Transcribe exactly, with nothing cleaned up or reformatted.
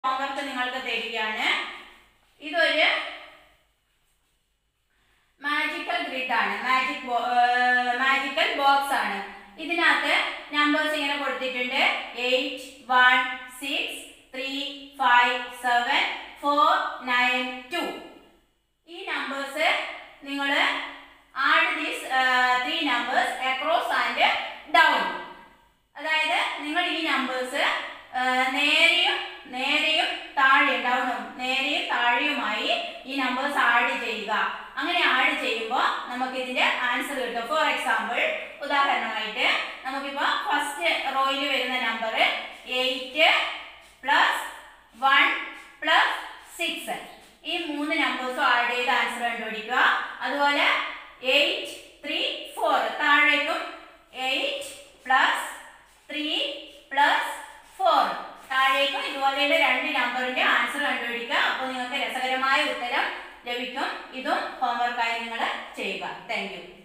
Homework നിങ്ങൾക്ക് തരികയാണ്. ഇതൊരു മാജിക്കൽ ഗ്രിഡ് ആണ്, മാജിക് മാജിക്കൽ ബോക്സ് ആണ്. ഇതിനകത്ത് നമ്പേഴ്സ് ഇങ്ങനെ കൊടുത്തിട്ടുണ്ട്. Eight one six three five seven four nine two. ഈ നമ്പേഴ്സ് നിങ്ങൾ add these three numbers across and down. അതായത് നിങ്ങൾ ഈ നമ്പേഴ്സ് നേരെയും നേരെയും താഴെയും ഡൗണും നേരെയും താഴെയുമായി ഈ നമ്പേഴ്സ് ആഡ് ചെയ്യുക. അങ്ങനെ ആഡ് ചെയ്യുമ്പോൾ നമുക്ക് ഇതിന്റെ ആൻസർ കിട്ടും. ഫോർ എക്സാമ്പിൾ, ഉദാഹരണമായിട്ട് നമുക്കിപ്പോൾ ഫസ്റ്റ് റോയിൽ വരുന്ന number eight plus one plus six. ഈ മൂന്ന് നമ്പേഴ്സും ആഡ് ചെയ്ത് ആൻസർ കണ്ടുപിടിക്കുക. അതുപോലെ എയ്റ്റ് ത്രീ ഫോർ, താഴേക്കും eight plus three plus four, താഴേക്കും ഇതുപോലെയുള്ള രണ്ട് നമ്പറിന്റെ ആൻസർ കണ്ടുപിടിക്കുക. അപ്പോൾ നിങ്ങൾക്ക് രസകരമായ ഉത്തരം ലഭിക്കും. ഇതും ഹോംവർക്കായി നിങ്ങൾ ചെയ്യുക. Thank U.